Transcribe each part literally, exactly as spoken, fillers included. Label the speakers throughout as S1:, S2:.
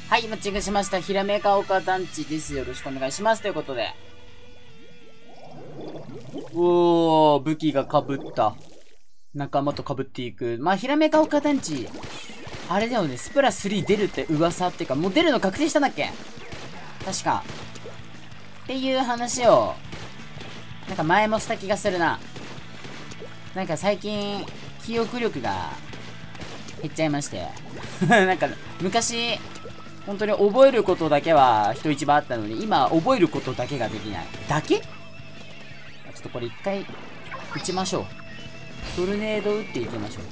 S1: はい、マッチングしました。ひらめか岡団地です。よろしくお願いします。ということで。おー、武器が被った。仲間と被っていく。まあ、ひらめか岡団地。あれだよね、スプラスリー出るって噂っていうか、もう出るの確定したんだっけ？確か。っていう話を、なんか前もした気がするな。なんか最近、記憶力が減っちゃいまして。なんか、昔、本当に覚えることだけは人一番あったのに、今覚えることだけができない。だけ？ちょっとこれ一回、撃ちましょう。トルネード撃っていきましょ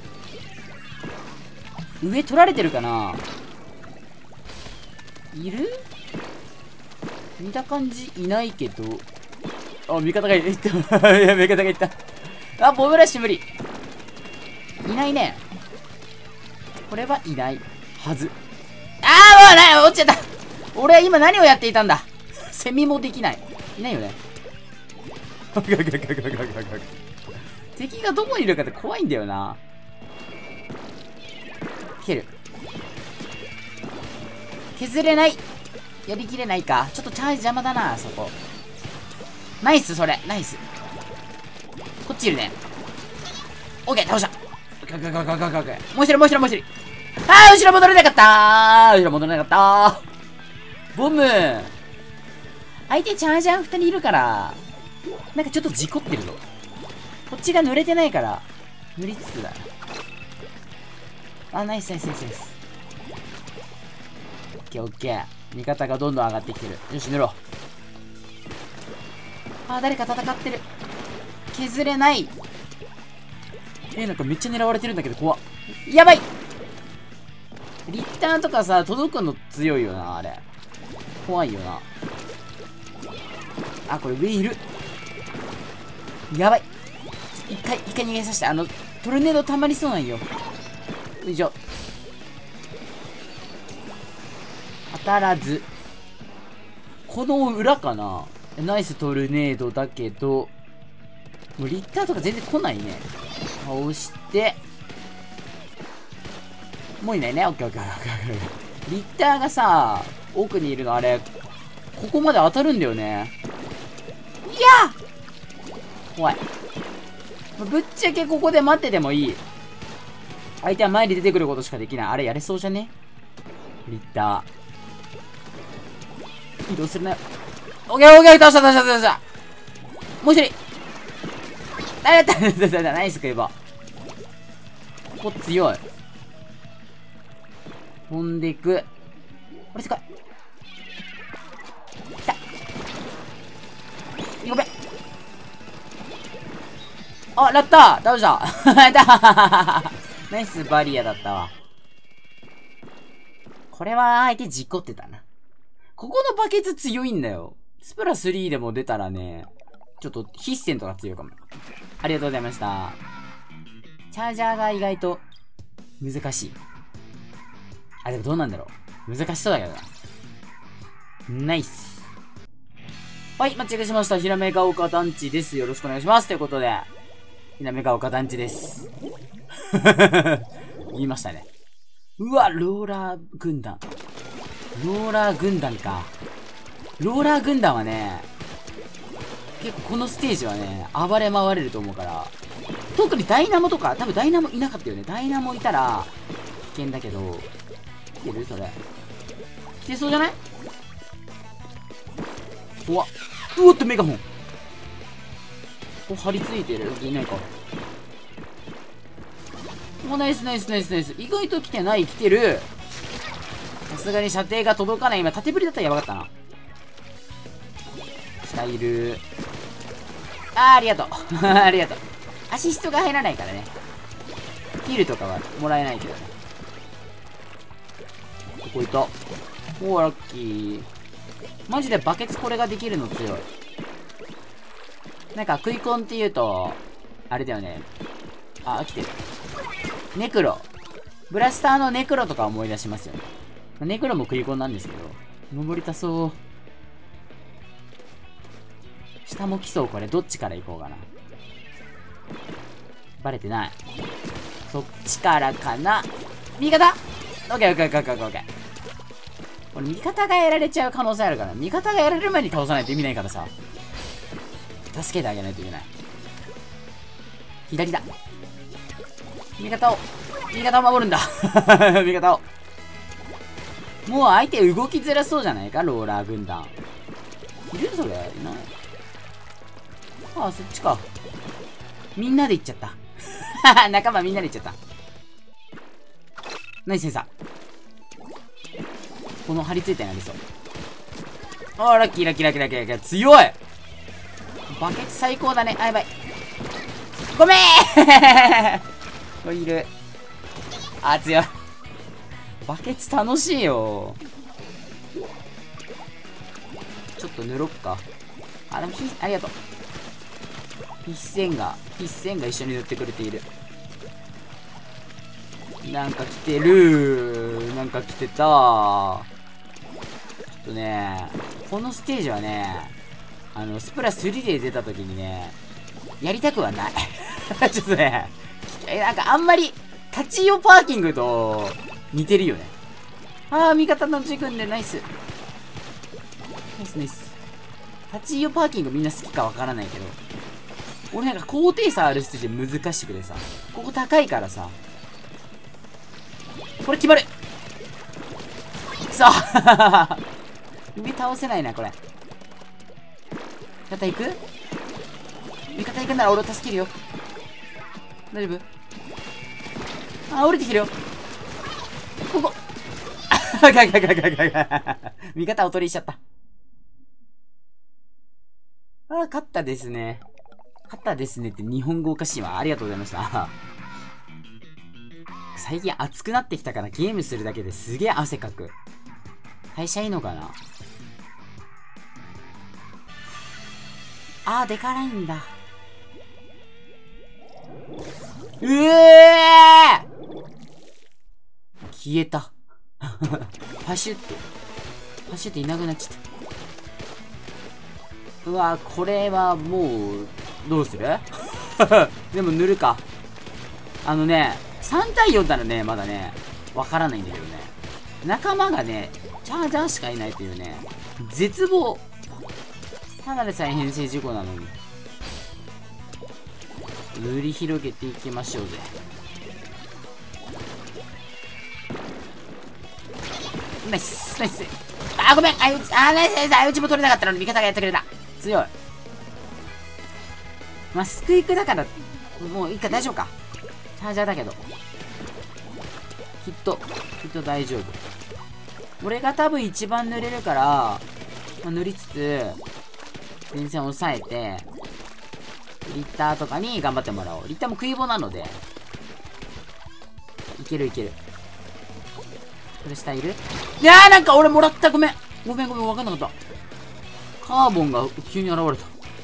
S1: う。上取られてるかな？いる？見た感じいないけど。あ、味方がいった。いや、味方がいった。あ、ボブラッシュ無理。いないね。これはいないはず。あー、もうない落ちちゃった。俺は今何をやっていたんだ。セミもできない。いないよね。敵がどこにいるかって怖いんだよな。蹴る。削れない。やりきれないか。ちょっとチャージ邪魔だな、そこ。ナイス、それ。ナイス。こっちいるね。オッケー、倒した。もう一人、もう一人、もう一人。あー、後ろ戻れなかったー。後ろ戻れなかったー。ボム。相手チャージャー二人いるから、なんかちょっと事故ってるぞ。こっちが濡れてないから、塗りつつだ。あ、ナイスナイスナイスナイス。オッケーオッケー。味方がどんどん上がってきてる。よし、塗ろう。あー、誰か戦ってる。削れない。えー、なんかめっちゃ狙われてるんだけど、怖っ。やばい。リッターとかさ、届くの強いよな、あれ。怖いよな。あ、これ上いる。やばい。一回、一回逃げさせて。あの、トルネード溜まりそうなんよ。よいしょ。当たらず。この裏かな？ナイストルネードだけど、もうリッターとか全然来ないね。倒して、もういないね。オッケーオッケーオッケーオッケー。リッターがさ、奥にいるのあれ、ここまで当たるんだよね。いやー怖い。ぶっちゃけここで待っててもいい。相手は前に出てくることしかできない。あれやれそうじゃね？リッター。移動するなよ。オッケーオッケー倒した倒した倒した。もう一人。あれだナイスクエバ。ここ強い。飛んでいく。あれすごい。来た。ごめん。あ、ラッター倒したやったナイスバリアだったわ。これは相手事故ってたな。ここのバケツ強いんだよ。スプラスリーでも出たらね、ちょっと必戦とか強いかも。ありがとうございました。チャージャーが意外と難しい。あ、でもどうなんだろう。難しそうだけどな。ナイス。はい、マッチングしました。ひらめか岡団地です。よろしくお願いします。ということで、ひらめか岡団地です。言いましたね。うわ、ローラー軍団。ローラー軍団か。ローラー軍団はね、結構このステージはね、暴れ回れると思うから、特にダイナモとか、多分ダイナモいなかったよね。ダイナモいたら、危険だけど、来てるそれ。来てそうじゃない？怖っ。うおっと、メガホン。こ張り付いてる。いないか。お、ナイスナイスナイスナイス。意外と来てない、来てる。さすがに射程が届かない。今、縦振りだったらやばかったな。下いる。あー、ありがとう。ありがとう。アシストが入らないからね。キルとかはもらえないけどね。ここいた。おー、ラッキー。マジでバケツこれができるの強い。なんか、食いコンって言うと、あれだよね。あ、来てる。ネクロ。ブラスターのネクロとか思い出しますよね。ネクロも食いコンなんですけど。登りたそう。下も来そう。これ、どっちから行こうかな。バレてない。そっちからかな。右肩オッケーオッケーオッケーオッケーオッケー。 これ味方がやられちゃう可能性あるから、味方がやられる前に倒さないと意味ないからさ。助けてあげないといけない。左だ。味方を、味方を守るんだ。味方を。もう相手動きづらそうじゃないか、ローラー軍団。いるそれいない。ああ、そっちか。みんなで行っちゃった。仲間みんなで行っちゃった。ナイスセンサー。この張り付いたやつそう。ああ、ラッキーラッキーラッキーラッキーラッキー。強いバケツ最高だね。あ、やばい。ごめーこれいる。あ、強い。バケツ楽しいよ。ちょっと塗ろっか。あ、でもひ、ありがとう。必戦が、必戦が一緒に塗ってくれている。なんか来てる。なんか来てた。ちょっとね、このステージはね、あの、スプラスリーで出た時にね、やりたくはない。ちょっとね、なんかあんまり、立ちよパーキングと似てるよね。あー、味方のジ君でナイス。ナイスナイス。立ちよパーキングみんな好きかわからないけど、俺なんか高低差あるステージ難しくてさ、ここ高いからさ、これ決まる。さあ上倒せないなこれ。味方行く？味方行くなら俺を助けるよ。大丈夫？あ、降りてきてるよ。ここガガガガガガガ味方おとりしちゃった。あ、勝ったですね。勝ったですねって日本語おかしいわ。ありがとうございました。最近暑くなってきたからゲームするだけですげえ汗かく。代謝いいのかな。あー、でかないんだ。うえー消えた。パシュって。パシュっていなくなっちゃった。うわー、これはもう、どうするでも塗るか。あのね、さんたいよんならね、まだね、わからないんだけどね。仲間がね、チャージャーしかいないというね、絶望。ただでさえ編成事故なのに。塗り広げていきましょうぜ。ナイスナイス。あー、ごめん。あいうち、あー、ナイスナイス。あいうちも取れなかったのに味方がやってくれた。強い。まあ、スクイクだから、もういいか、大丈夫か。チャージャーだけど。きっと、きっと大丈夫。俺が多分一番塗れるから、まあ、塗りつつ、電線を抑えて、リッターとかに頑張ってもらおう。リッターも食い棒なので。いけるいける。これ下いる？いやー、なんか俺もらった。ごめん。ごめんごめん、わかんなかった。カーボンが急に現れた。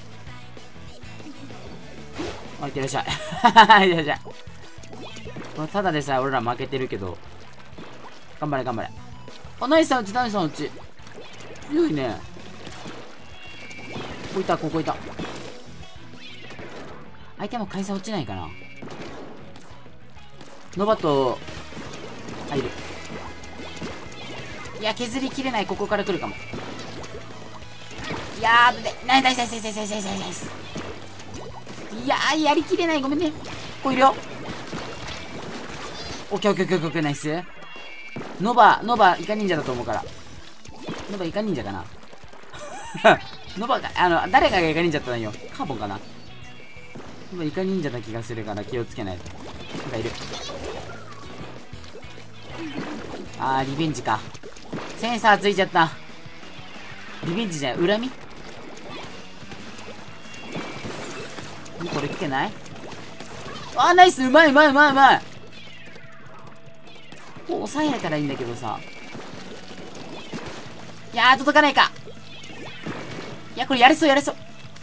S1: あ、いってらっしゃい。いってらっしゃい。まあ、ただでさえ俺ら負けてるけど。頑張れ頑張れ。あ、ナイスさんうち、ナイスさんうち。強いね。ここいた、ここいた。相手も回線落ちないかな。ノバと、入る。いや、削りきれない。ここから来るかも。いやー、で、ナイスナイスナイスナイスナイスナイスナイスナイス。いやー、やりきれない。ごめんね。ここいるよ。オッケーオッケーオッケーオッケー、ナイス。ノバ、ノバ、イカ忍者だと思うから。ノバ、イカ忍者かな。ノバが、あの、誰かがイカ忍者だったんよ。カーボンかな。ノバ、イカ忍者な気がするから気をつけないと。なんかいる。あー、リベンジか。センサーついちゃった。リベンジじゃない、恨み？これ来てない？あー、ナイス。うまいうまいうまいうまい。こう抑えられたらいいんだけどさ。いやー、届かないか。いや、これやれそうやれそう。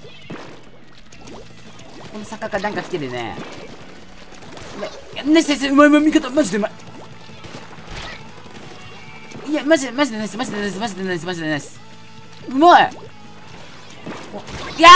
S1: この坂からなんか来てるね。いや、ナイスナイス。うまいうまい。味方マジでうまい。いや、マジでマジでナイスマジでナイスマジでナイスマジでナイス。うまい。いやー、やべえ、ごめん。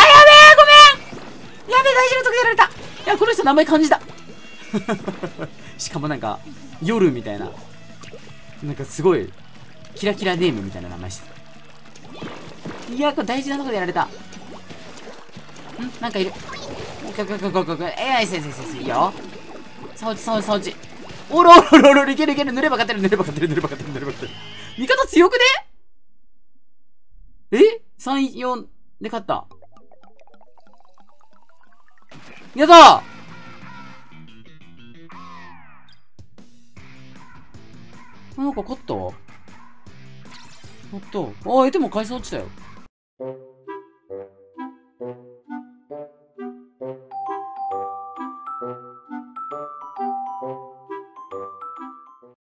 S1: やべえ、大事なとこやられた。いや、この人名前感じた。しかもなんか夜みたいな、なんかすごいキラキラネームみたいな名前してた。いや、これ大事なとこでやられた。んなんかいる。ここここここ。えい、せいせいせいせい。いいよ。さ落ち、さ落ち、さ落ち。おろおろおろおろ、いけるいける。塗れば勝てる、塗れば勝てる、塗れば勝てる、塗れば勝てる。味方強くねえ ?さん、よんで勝った。やったーなんか勝った勝った。あ、え、でも回数落ちたよ。